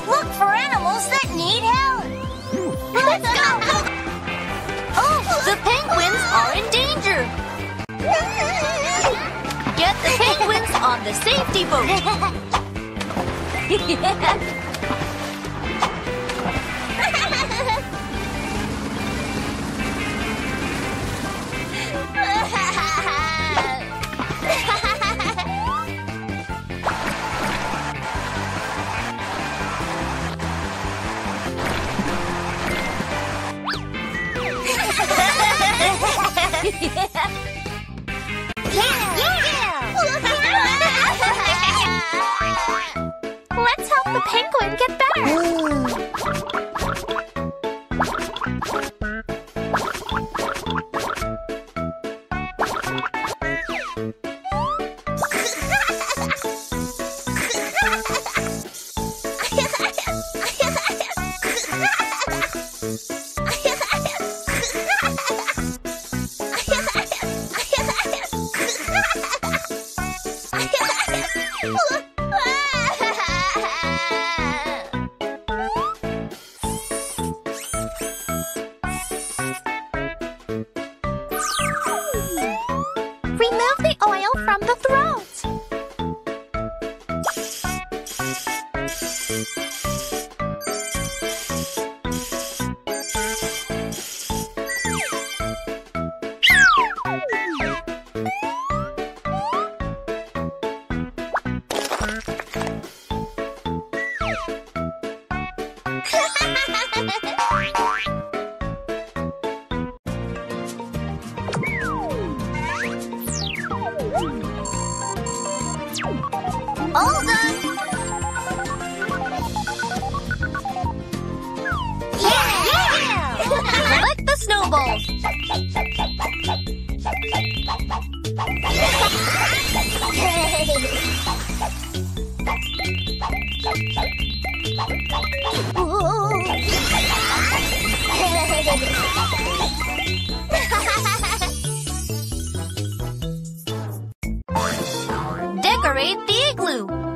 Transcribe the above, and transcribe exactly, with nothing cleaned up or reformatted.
Look for animals that need help. Let's go. Oh, the penguins are in danger. Get the penguins on the safety boat. Let's help the penguin get better. Remove the oil from the throat. All done. Yeah! Yeah! Collect the snowballs. Decorate the igloo.